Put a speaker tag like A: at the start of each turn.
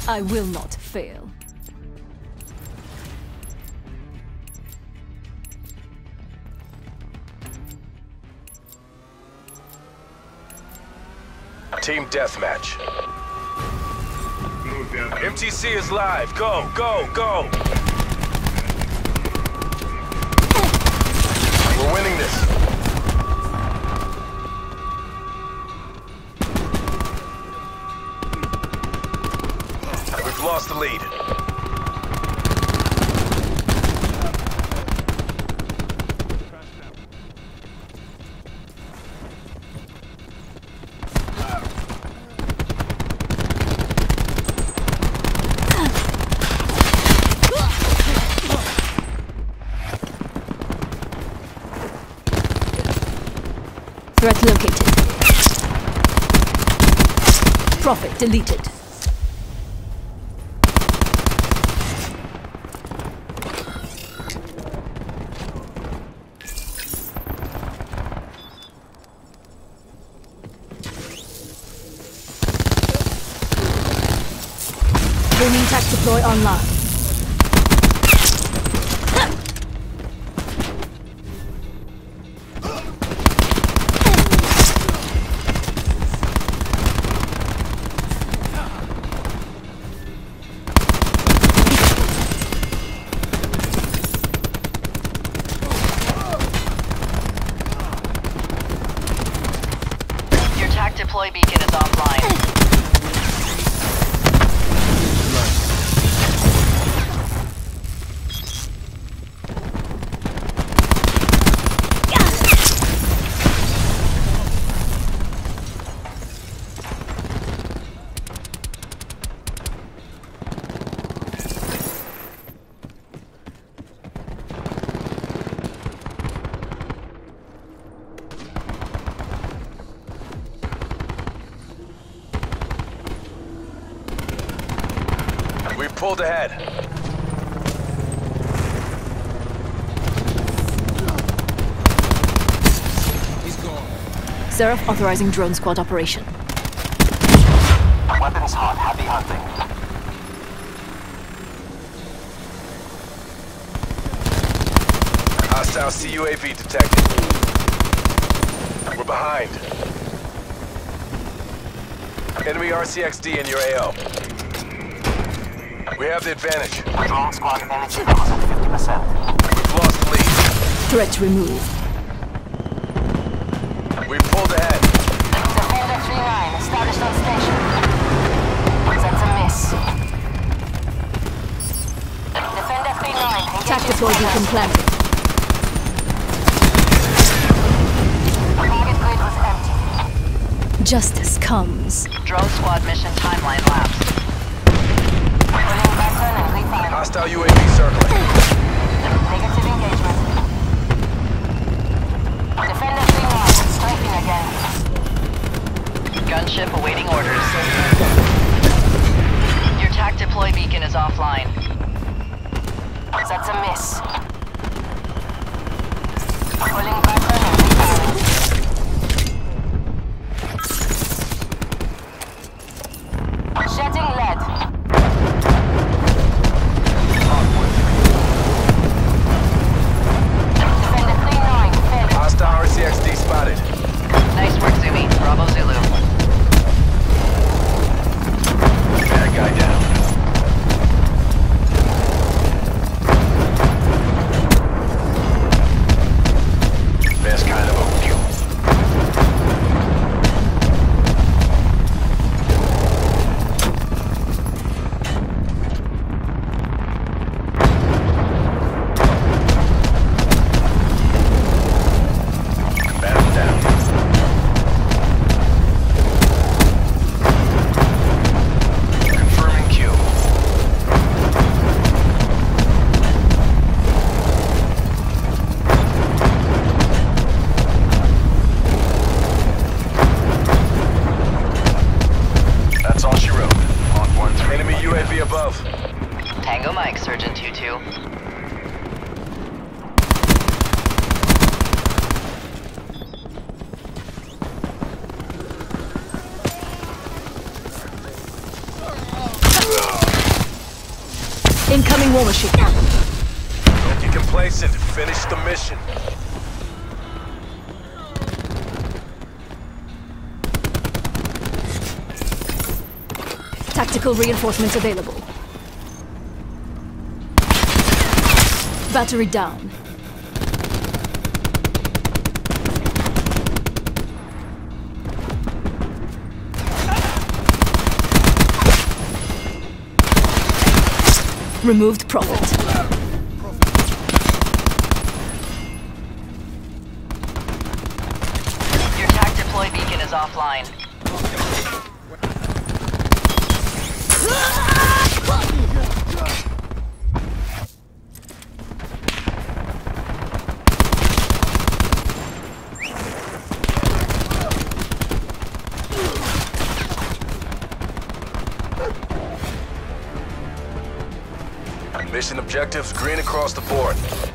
A: I will not fail.
B: Team deathmatch. MTC is live. Go, go, go! We're winning this. We've lost the lead.
A: Threat located. Prophet deleted. Booming tac deploy online.
C: Deploy beacon is offline.
B: We've pulled ahead.
D: He's gone.
A: Seraph authorizing drone squad operation.
E: Weapons hot, heavy hunting.
B: Hostile CUAV detected. We're behind. Enemy RCXD in your AO. We have the advantage.
E: Drone squad energy levels at 50%.
B: We've lost the lead.
A: Threat removed.
B: We've pulled ahead.
C: Defender 3-9 established on station. That's a miss. Defender 3-9
A: Tac deploy beacon planted.
C: Target grid was empty.
A: Justice comes.
C: Drone squad mission timeline lapsed.
B: Hostile UAV circling.
C: Negative engagement. Defender 3-9 strafing again. Gunship awaiting orders. Your TAC deploy beacon is offline. That's a miss. Pulling back on shedding lead.
B: Hostile RCXD spotted.
C: Nice work, Zumi. Bravo Zulu.
B: Bad guy down.
A: Deploying war machine.
B: Don't get complacent. Finish the mission.
A: Tactical reinforcements available. Battery down. Removed Prophet.
C: Your TAC deploy beacon is offline.
B: Mission objectives green across the board.